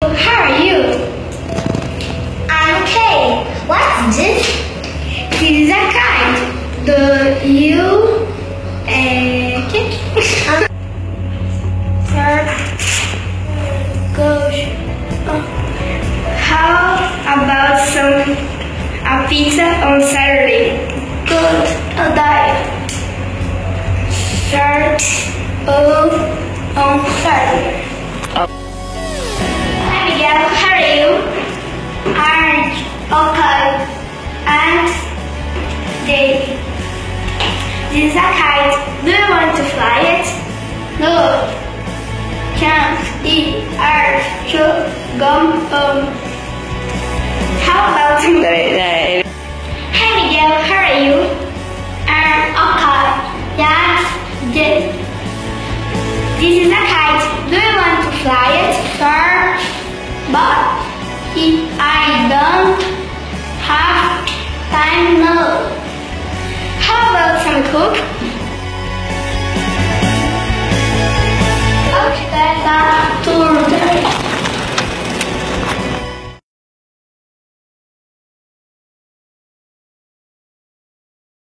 How are you? I'm okay. What's this? This is a kite. Do you kick? Third goes. How about a pizza on Saturday? Good. I'll die. Start on Saturday. Hi Miguel, how are you? Orange. Okay. And Dave. This is a kite. Do you want to fly it? No. Can eat earth to go home. How about Hey. Hey Miguel, how are you? Okay. Yes, this is a kite. Do you want to fly it? Sure. But I don't have time now. How about some cook?